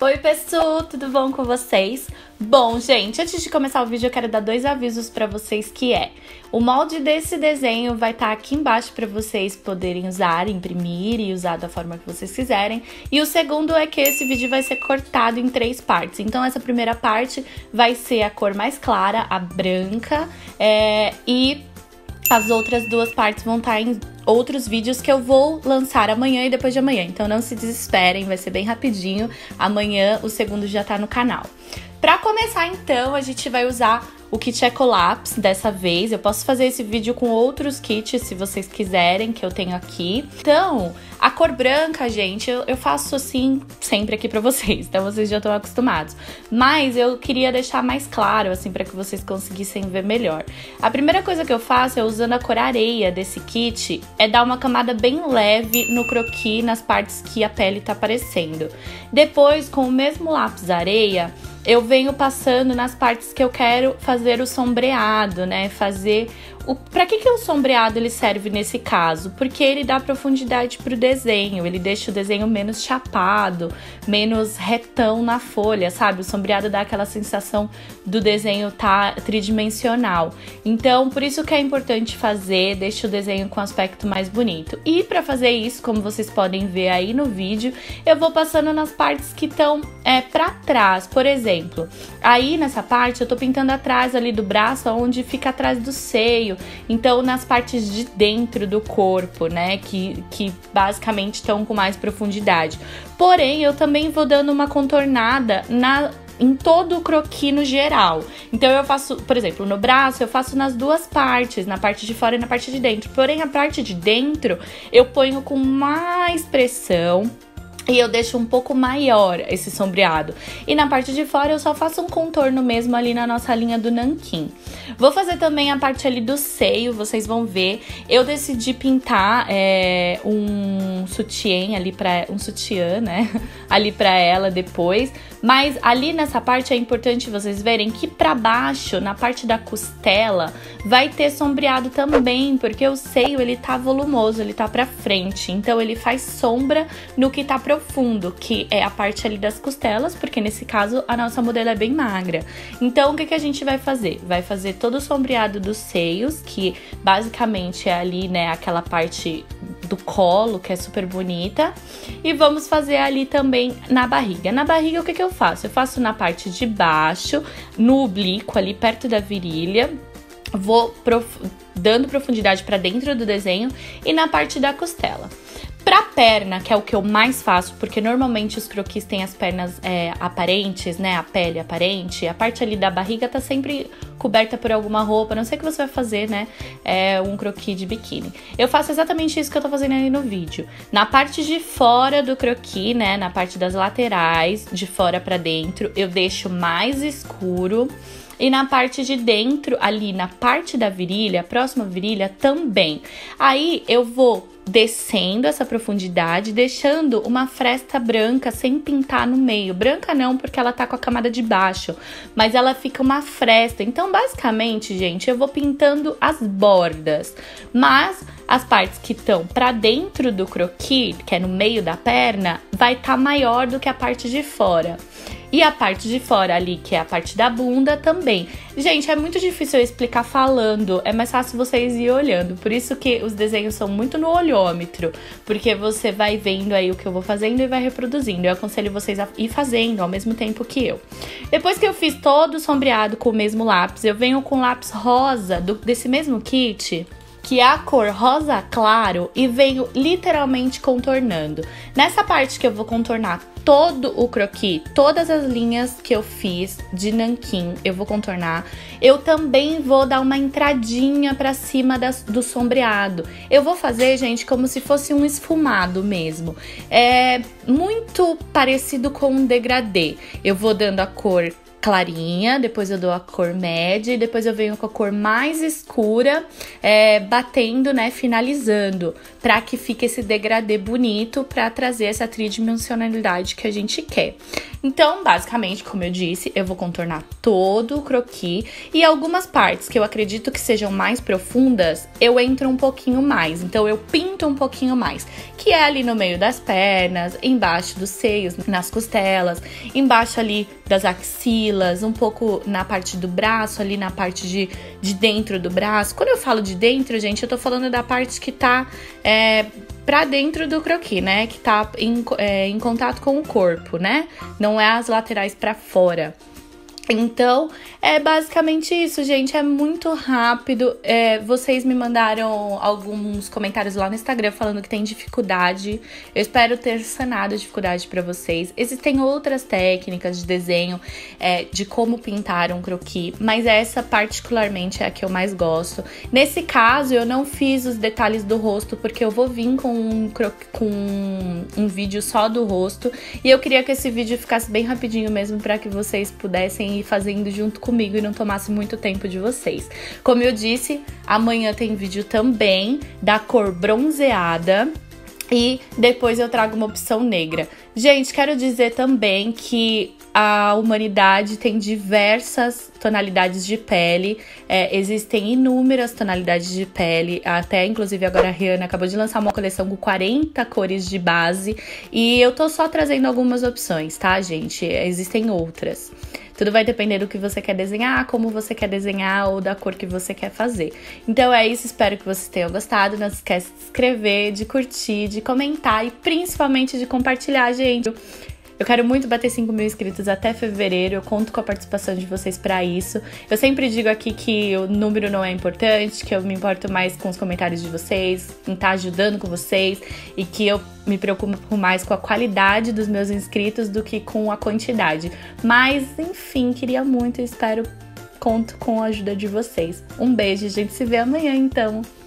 Oi pessoal, tudo bom com vocês? Bom, gente, antes de começar o vídeo eu quero dar dois avisos pra vocês que é: o molde desse desenho vai estar aqui embaixo pra vocês poderem usar, imprimir e usar da forma que vocês quiserem. E o segundo é que esse vídeo vai ser cortado em 3 partes. Então essa primeira parte vai ser a cor mais clara, a branca, e as outras 2 partes vão estar em outros vídeos que eu vou lançar amanhã e depois de amanhã. Então não se desesperem, vai ser bem rapidinho. Amanhã o segundo já tá no canal. Pra começar então, a gente vai usar o kit Ecolapse dessa vez. Eu posso fazer esse vídeo com outros kits se vocês quiserem, que eu tenho aqui. Então, a cor branca, gente, eu faço assim sempre aqui pra vocês, então vocês já estão acostumados. Mas eu queria deixar mais claro, assim, pra que vocês conseguissem ver melhor. A primeira coisa que eu faço, usando a cor areia desse kit, é dar uma camada bem leve no croquis, nas partes que a pele tá aparecendo. Depois, com o mesmo lápis areia, eu venho passando nas partes que eu quero fazer o sombreado, né? Pra que o sombreado ele serve nesse caso? Porque ele dá profundidade pro desenho, ele deixa o desenho menos chapado, menos retão na folha, sabe? O sombreado dá aquela sensação do desenho tá tridimensional. Então, por isso que é importante fazer, deixa o desenho com aspecto mais bonito. E pra fazer isso, como vocês podem ver aí no vídeo, eu vou passando nas partes que estão pra trás. Por exemplo, aí nessa parte eu tô pintando atrás ali do braço, onde fica atrás do seio. Então, nas partes de dentro do corpo, né, que basicamente estão com mais profundidade. Porém, eu também vou dando uma contornada em todo o croquis no geral. Então, eu faço, por exemplo, no braço, eu faço nas 2 partes, na parte de fora e na parte de dentro. Porém, a parte de dentro, eu ponho com mais pressão e eu deixo um pouco maior esse sombreado. E na parte de fora eu só faço um contorno mesmo ali na nossa linha do nanquim. Vou fazer também a parte ali do seio, vocês vão ver. Eu decidi pintar um sutiã ali um sutiã, né? Ali pra ela depois. Mas ali nessa parte é importante vocês verem que pra baixo, na parte da costela, vai ter sombreado também, porque o seio ele tá volumoso, ele tá pra frente. Então ele faz sombra no que tá profundo, que é a parte ali das costelas, porque nesse caso a nossa modelo é bem magra. Então o que a gente vai fazer? Vai fazer todo o sombreado dos seios, que basicamente é ali, né, aquela parte do colo, que é super bonita. E vamos fazer ali também na barriga. Na barriga, o que eu faço? Eu faço na parte de baixo, no oblíquo, ali perto da virilha. Vou dando profundidade para dentro do desenho e na parte da costela. Pra perna, que é o que eu mais faço, porque normalmente os croquis têm as pernas aparentes, né? A pele aparente. A parte ali da barriga tá sempre coberta por alguma roupa, a não sei o que você vai fazer, né? Um croquis de biquíni. Eu faço exatamente isso que eu tô fazendo aí no vídeo. Na parte de fora do croquis, né? Na parte das laterais, de fora pra dentro, eu deixo mais escuro. E na parte de dentro, ali na parte da virilha, próxima à virilha, também. Aí eu vou descendo essa profundidade, deixando uma fresta branca sem pintar no meio. Branca não, porque ela tá com a camada de baixo, mas ela fica uma fresta. Então, basicamente, gente, eu vou pintando as bordas, mas as partes que estão pra dentro do croquis, que é no meio da perna, vai estar maior do que a parte de fora. E a parte de fora ali, que é a parte da bunda, também. Gente, é muito difícil eu explicar falando, é mais fácil vocês ir olhando. Por isso que os desenhos são muito no olhômetro, porque você vai vendo aí o que eu vou fazendo e vai reproduzindo. Eu aconselho vocês a ir fazendo ao mesmo tempo que eu. Depois que eu fiz todo o sombreado com o mesmo lápis, eu venho com lápis rosa desse mesmo kit, que é a cor rosa claro, e venho literalmente contornando. Nessa parte que eu vou contornar todo o croquis, todas as linhas que eu fiz de nanquim, eu vou contornar. Eu também vou dar uma entradinha pra cima do sombreado. Eu vou fazer, gente, como se fosse um esfumado mesmo. É muito parecido com um degradê. Eu vou dando a cor clarinha, depois eu dou a cor média e depois eu venho com a cor mais escura, batendo, né, finalizando, pra que fique esse degradê bonito, pra trazer essa tridimensionalidade que a gente quer. Então, basicamente, como eu disse, eu vou contornar todo o croquis e algumas partes que eu acredito que sejam mais profundas, eu entro um pouquinho mais, então eu pinto um pouquinho mais, que é ali no meio das pernas, embaixo dos seios, nas costelas, embaixo ali das axilas, um pouco na parte do braço, ali na parte de dentro do braço. Quando eu falo de dentro, gente, eu tô falando da parte que tá pra dentro do croquis, né? Que tá em contato com o corpo, né? Não é as laterais pra fora. Então, é basicamente isso, gente. É muito rápido. Vocês me mandaram alguns comentários lá no Instagram falando que tem dificuldade. Eu espero ter sanado a dificuldade pra vocês. Existem outras técnicas de desenho, de como pintar um croquis, mas essa particularmente é a que eu mais gosto. Nesse caso, eu não fiz os detalhes do rosto, porque eu vou vir com um vídeo só do rosto. E eu queria que esse vídeo ficasse bem rapidinho mesmo, pra que vocês pudessem ir fazendo junto comigo e não tomasse muito tempo de vocês. Como eu disse, amanhã tem vídeo também da cor bronzeada e depois eu trago uma opção negra. Gente, quero dizer também que a humanidade tem diversas tonalidades de pele, existem inúmeras tonalidades de pele, até inclusive agora a Rihanna acabou de lançar uma coleção com 40 cores de base e eu tô só trazendo algumas opções, tá, gente? Existem outras. Tudo vai depender do que você quer desenhar, como você quer desenhar ou da cor que você quer fazer. Então é isso, espero que vocês tenham gostado. Não se esqueça de se inscrever, de curtir, de comentar e principalmente de compartilhar, gente. Eu quero muito bater 5.000 inscritos até fevereiro, eu conto com a participação de vocês pra isso. Eu sempre digo aqui que o número não é importante, que eu me importo mais com os comentários de vocês, em estar ajudando com vocês e que eu me preocupo mais com a qualidade dos meus inscritos do que com a quantidade. Mas, enfim, queria muito e conto com a ajuda de vocês. Um beijo, a gente se vê amanhã então.